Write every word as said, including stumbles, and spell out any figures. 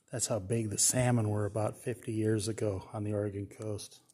That's how big the salmon were about fifty years ago on the Oregon coast.